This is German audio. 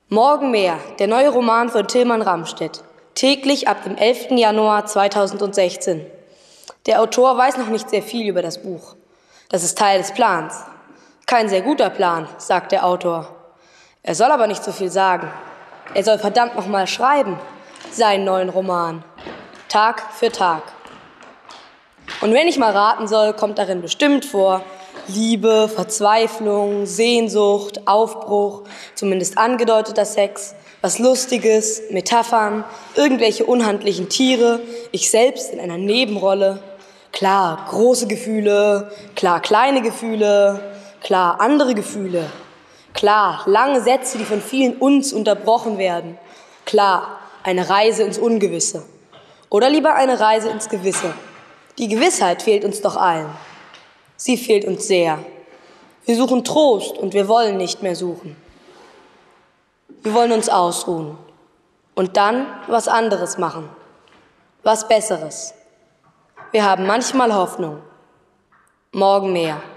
Morgen mehr, der neue Roman von Tilman Ramstedt. Täglich ab dem 11. Januar 2016. Der Autor weiß noch nicht sehr viel über das Buch. Das ist Teil des Plans. Kein sehr guter Plan, sagt der Autor. Er soll aber nicht so viel sagen. Er soll verdammt noch mal schreiben, seinen neuen Roman. Tag für Tag. Und wenn ich mal raten soll, kommt darin bestimmt vor Liebe, Verzweiflung, Sehnsucht, Aufbruch, zumindest angedeuteter Sex, was Lustiges, Metaphern, irgendwelche unhandlichen Tiere, ich selbst in einer Nebenrolle. Klar, große Gefühle, klar, kleine Gefühle, klar, andere Gefühle. Klar, lange Sätze, die von vielen uns unterbrochen werden. Klar, eine Reise ins Ungewisse. Oder lieber eine Reise ins Gewisse. Die Gewissheit fehlt uns doch allen. Sie fehlt uns sehr. Wir suchen Trost und wir wollen nicht mehr suchen. Wir wollen uns ausruhen und dann was anderes machen, was Besseres. Wir haben manchmal Hoffnung. Morgen mehr.